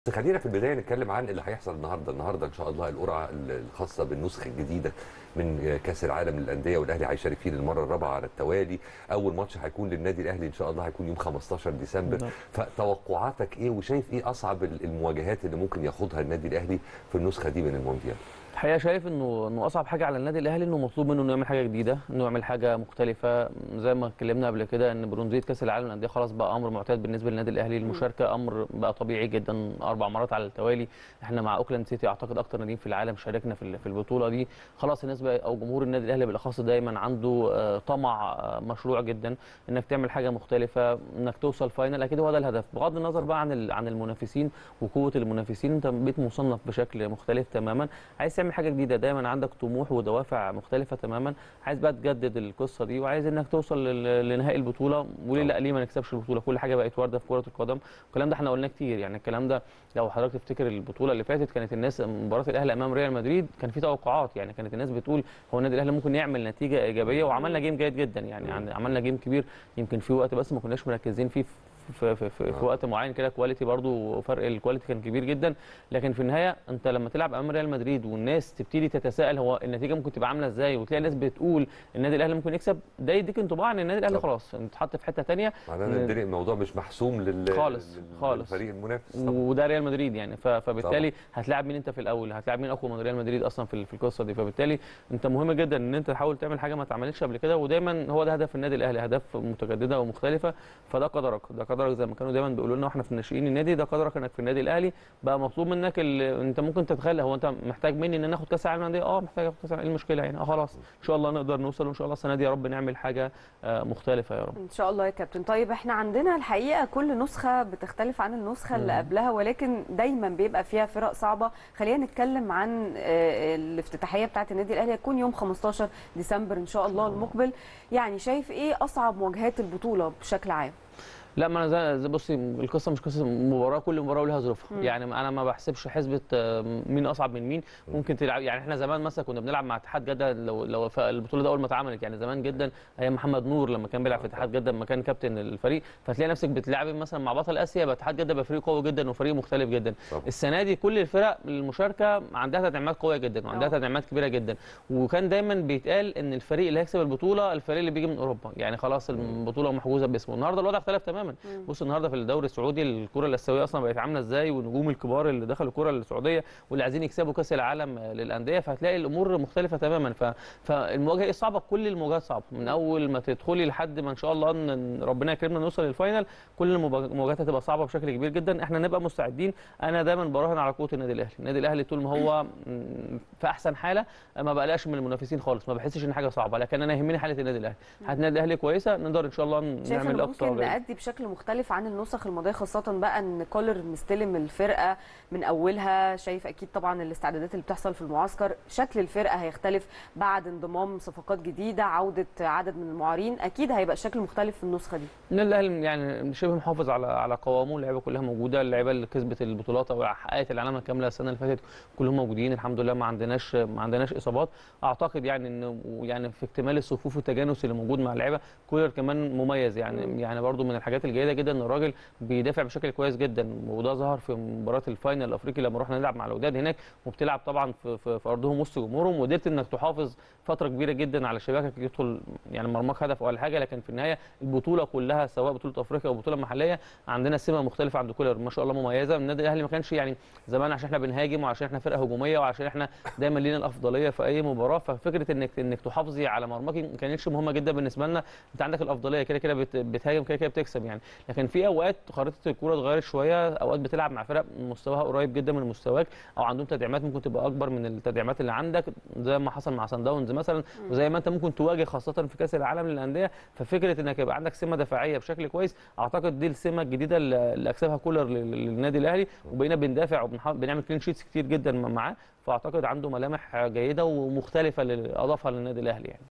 بس خلينا في البدايه نتكلم عن اللي هيحصل النهارده ان شاء الله القرعه الخاصه بالنسخه الجديده من كاس العالم للانديه، والاهلي هيشارك فيه للمره الرابعه على التوالي. اول ماتش هيكون للنادي الاهلي ان شاء الله هيكون يوم 15 ديسمبر. نعم. فتوقعاتك ايه وشايف ايه اصعب المواجهات اللي ممكن ياخدها النادي الاهلي في النسخه دي من المونديال؟ الحقيقه شايف انه اصعب حاجه على النادي الاهلي انه مطلوب منه انه يعمل حاجه جديده، انه يعمل حاجه مختلفه. زي ما اتكلمنا قبل كده ان برونزيه كاس العالم للانديه خلاص بقى امر معتاد بالنسبه للنادي الاهلي، المشاركه امر بقى طبيعي جدا 4 مرات على التوالي. احنا مع اوكلاند سيتي اعتقد اكتر ناديين في العالم شاركنا في البطوله دي. خلاص الناس بقى او جمهور النادي الاهلي بالاخص دايما عنده طمع مشروع جدا انك تعمل حاجه مختلفه، انك توصل فاينل. اكيد هو ده الهدف بغض النظر بقى عن المنافسين وقوه المنافسين. انت بقيت مصنف بشكل مختلف تماما، عايز تعمل حاجه جديده، دايما عندك طموح ودوافع مختلفه تماما، عايز بقى تجدد القصه دي وعايز انك توصل لنهائي البطوله. وليه لا، ليه ما نكسبش البطوله؟ كل حاجه بقت وارده في كره القدم. الكلام ده احنا قلناه كتير، يعني الكلام ده لو حضرتك تفتكر البطوله اللي فاتت كانت الناس مباراه الاهلي امام ريال مدريد كان في توقعات، يعني كانت الناس بتقول هو النادي الاهلي ممكن يعمل نتيجه ايجابيه، وعملنا جيم جيد جدا، يعني عملنا جيم كبير يمكن في وقت بس ما كناش مركزين فيه في وقت معين كده. كواليتي برضو فرق الكواليتي كان كبير جدا. لكن في النهايه انت لما تلعب امام ريال مدريد والناس تبتدي تتساءل هو النتيجه ممكن تبقى عامله ازاي، وتلاقي الناس بتقول النادي الاهلي ممكن يكسب، ده يديك انطباع ان النادي الاهلي خلاص اتحط في حته ثانيه. معناه ان الموضوع مش محسوم خالص للفريق المنافس طبعا. وده ريال مدريد يعني فبالتالي طبعا. هتلاعب مين انت في الاول؟ هتلاعب مين اقوى من ريال مدريد اصلا في القصه دي؟ فبالتالي انت مهم جدا ان انت تحاول تعمل حاجه ما اتعملتش قبل كده، ودايما هو ده هدف النادي الاهلي، اهداف متجدده ومختلفه. فده قدرك، ده قدرك زي ما كانوا دايما بيقولوا لنا واحنا في ناشئين النادي، ده قدرك انك في النادي الاهلي بقى مطلوب منك انت ممكن تتخيل هو انت محتاج مني ان انا اخد كاس العالم للانديه؟ محتاج اخد كاس العالم. ايه المشكله يعني؟ خلاص ان شاء الله نقدر نوصل، وان شاء الله السنه دي يا رب نعمل حاجه مختلفه يا رب ان شاء الله يا كابتن. طيب احنا عندنا الحقيقه كل نسخه بتختلف عن النسخه اللي قبلها، ولكن دايما بيبقى فيها فرق صعبه. خلينا نتكلم عن الافتتاحيه بتاعه النادي الاهلي، هتكون يوم 15 ديسمبر ان شاء الله المقبل. يعني شايف ايه اصعب مواجهات البطوله بشكل عام؟ لا، ما انا زي بصي، القصه مش قصه مباراه، كل مباراه ولها ظروفها. يعني انا ما بحسبش حسبه مين اصعب من مين. ممكن تلعب، يعني احنا زمان مثلا كنا بنلعب مع اتحاد جده، لو البطوله دي اول ما اتعملت يعني زمان جدا ايام محمد نور لما كان بيلعب في اتحاد جده لما كان كابتن الفريق، فتلاقي نفسك بتلعب مثلا مع بطل اسيا، يبقى اتحاد جده بفريق قوي جدا وفريق مختلف جدا. طبعا. السنه دي كل الفرق المشاركه عندها تدعيمات قويه جدا وعندها تدعيمات كبيره جدا، وكان دايما بيتقال ان الفريق اللي هيكسب البطوله الفريق اللي بيجي من اوروبا، يعني خلاص البطوله محجوزه باسمه. النهارده الوضع اختلف تماما. بص النهارده في الدوري السعودي الكره الاسيويه اصلا بقت عامله ازاي، والنجوم الكبار اللي دخلوا الكره السعوديه واللي عايزين يكسبوا كاس العالم للانديه، فهتلاقي الامور مختلفه تماما. فالمواجهه صعبه، كل المواجهات صعبه من اول ما تدخلي لحد ما ان شاء الله ان ربنا يكرمنا نوصل للفاينل. كل المواجهات هتبقى صعبه بشكل كبير جدا، احنا نبقى مستعدين. انا دايما براهن على قوه النادي الاهلي. النادي الاهلي طول ما هو في احسن حاله ما بقلقش من المنافسين خالص، ما بحسش ان حاجه صعبه. لكن انا يهمني حاله النادي الاهلي، حاله النادي الاهلي كويسه نقدر ان شاء الله نعمل اقصى. ممكن نأدي بشكل مختلف عن النسخ الماضيه، خاصه بقى ان كولر مستلم الفرقه من اولها. شايف اكيد طبعا الاستعدادات اللي بتحصل في المعسكر، شكل الفرقه هيختلف بعد انضمام صفقات جديده، عوده عدد من المعارين، اكيد هيبقى الشكل مختلف في النسخه دي. النادي الاهلي يعني شبه محافظ على قوامه، اللعيبه كلها موجوده، اللعيبه اللي كسبت البطولات او حققت العلامه الكامله السنه اللي فاتت كلهم موجودين الحمد لله، ما عندناش اصابات. اعتقد يعني انه يعني في اكتمال الصفوف والتجانس اللي موجود مع اللعيبه، كولر كمان مميز يعني برضو من الحاجات الجيده جدا ان الراجل بيدافع بشكل كويس جدا، وده ظهر في مباراه الفاينل الافريقي لما رحنا نلعب مع الوداد هناك، وبتلعب طبعا في ارضهم وسط جمهورهم، وقدرت انك تحافظ فتره كبيره جدا على شباكك يدخل يعني مرماك هدف ولا حاجه. لكن في النهايه البطوله كلها سواء بطوله افريقيا او بطوله محليه عندنا سمه مختلفه عند كولر ما شاء الله مميزه. النادي الاهلي ما كانش يعني زمان عشان احنا بنهاجم وعشان احنا فرقه هجوميه وعشان احنا دايما لينا الافضليه في اي مباراه، ففكره انك تحافظي على مرماك ما كانتش مهمه جدا بالنسبه لنا. انت عندك الافضليه كده كده بتهاجم كده كده بتكسب يعني. لكن في اوقات خريطه الكوره اتغيرت شويه، اوقات بتلعب مع فرق مستواها قريب جدا من مستواك او عندهم تدعيمات ممكن تبقى اكبر من التدعيمات اللي عندك، زي ما حصل مع سان داونز مثلا، وزي ما انت ممكن تواجه خاصه في كاس العالم للانديه. ففكره انك يبقى عندك سمه دفاعيه بشكل كويس، اعتقد دي السمه الجديده اللي اكسبها كولر للنادي الاهلي، وبقينا بندافع وبنعمل كلين شيتس كتير جدا معاه. فاعتقد عنده ملامح جيده ومختلفه اللي اضافها للنادي الاهلي يعني.